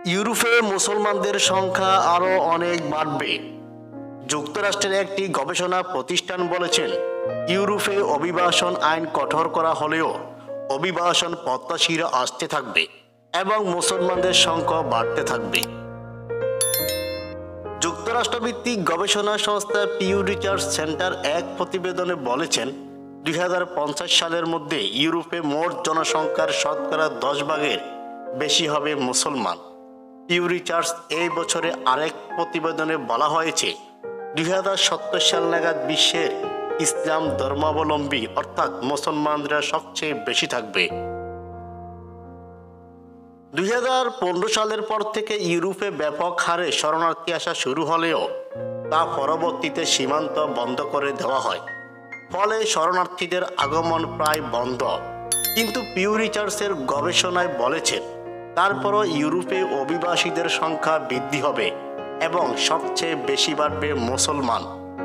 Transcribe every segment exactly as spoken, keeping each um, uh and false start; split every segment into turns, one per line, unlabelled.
ইউরোপে মুসলমানদের সংখ্যা আরও অনেক বাড়বে। যুক্তরাষ্ট্রের একটি গবেষণা প্রতিষ্ঠান বলেছেন, ইউরোপে অভিবাসন আইন কঠোর করা হলেও অভিবাসন প্রত্যাশীরা আসতে থাকবে এবং মুসলমানদের সংখ্যা বাড়তে থাকবে। যুক্তরাষ্ট্রভিত্তিক গবেষণা সংস্থা পিউ রিসার্চ সেন্টার এক প্রতিবেদনে বলেছেন, দুই হাজার পঞ্চাশ সালের মধ্যে ইউরোপে মোট জনসংখ্যার শতকরা দশ ভাগের বেশি হবে মুসলমান। পিউ রিসার্চ এই বছরে আরেক প্রতিবেদনে বলা হয়েছে, দুই হাজার সত্তর সাল নাগাদ বিশ্বের ইসলাম ধর্মাবলম্বী অর্থাৎ মুসলমানরা সবচেয়ে বেশি থাকবে। দুই হাজার পনেরো সালের পর থেকে ইউরোপে ব্যাপক হারে শরণার্থী আসা শুরু হলেও তা পরবর্তীতে সীমান্ত বন্ধ করে দেওয়া হয়, ফলে শরণার্থীদের আগমন প্রায় বন্ধ। কিন্তু পিউ রিসার্চের গবেষণায় বলেছেন, তারপরও ইউরোপে অভিবাসীদের সংখ্যা বৃদ্ধি হবে এবং সবচেয়ে বেশি বাড়বে মুসলমান।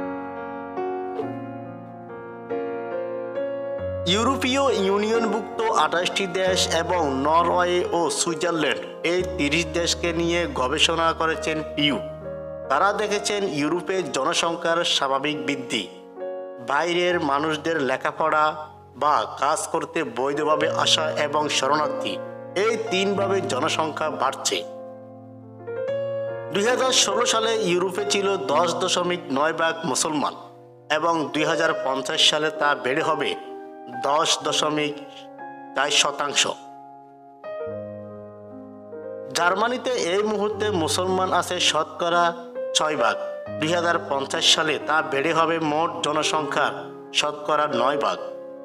ইউরোপীয় ইউনিয়নভুক্ত আঠাশটি দেশ এবং নরওয়ে ও সুইজারল্যান্ড এই তিরিশ দেশকে নিয়ে গবেষণা করেছেন পিউ। তারা দেখেছেন ইউরোপে জনসংখ্যার স্বাভাবিক বৃদ্ধি, বাইরের মানুষদের লেখাপড়া বা কাজ করতে বৈধভাবে আসা এবং শরণার্থী, এই তিনভাবে জনসংখ্যা বাড়ছে। দুই হাজার ষোলো সালে ইউরোপে ছিল দশ দশমিক নয় ভাগ মুসলমান এবং দুই হাজার পঞ্চাশ সালে তা বেড়ে হবে দশ দশমিক চার শতাংশ। জার্মানিতে এই মুহূর্তে মুসলমান আছে শতকরা ছয় ভাগ, দুই হাজার পঞ্চাশ সালে তা বেড়ে হবে মোট জনসংখ্যার শতকরা নয় ভাগ।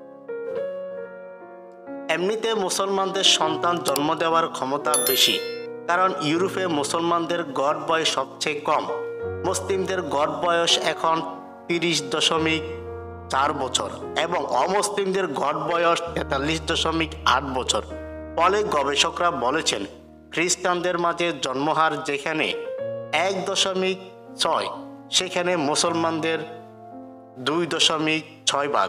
এমনিতে মুসলমানদের সন্তান জন্ম দেওয়ার ক্ষমতা বেশি, কারণ ইউরোপে মুসলমানদের গড় বয়স সবচেয়ে কম। মুসলিমদের গড় বয়স এখন তিরিশ দশমিক চার বছর এবং অমুসলিমদের গড় বয়স তেতাল্লিশ দশমিক আট বছর। ফলে গবেষকরা বলেছেন, খ্রিস্টানদের মাঝে জন্মহার যেখানে এক দশমিক ছয়, সেখানে মুসলমানদের দুই দশমিক ছয় ভাগ।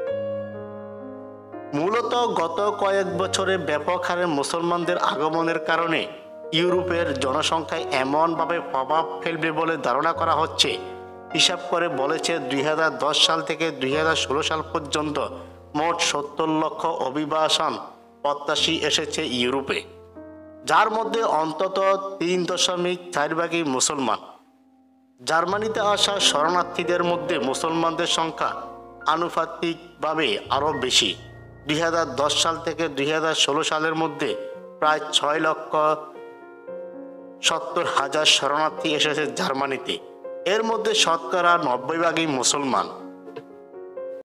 মূলত গত কয়েক বছরে ব্যাপক হারে মুসলমানদের আগমনের কারণে ইউরোপের জনসংখ্যায় এমনভাবে প্রভাব ফেলবে বলে ধারণা করা হচ্ছে। হিসাব করে বলেছে, দুই হাজার দশ সাল থেকে দুই হাজার ষোলো সাল পর্যন্ত মোট সত্তর লক্ষ অভিবাসন প্রত্যাশী এসেছে ইউরোপে, যার মধ্যে অন্তত তিন দশমিক চার ভাগই মুসলমান। জার্মানিতে আসা শরণার্থীদের মধ্যে মুসলমানদের সংখ্যা আনুপাতিকভাবে আরও বেশি। দুই হাজার দশ সাল থেকে দুই হাজার ষোলো সালের মধ্যে প্রায় ছয় লক্ষ সত্তর হাজার শরণার্থী এসেছে জার্মানিতে, এর মধ্যে শতকরা নব্বই ভাগই মুসলমান।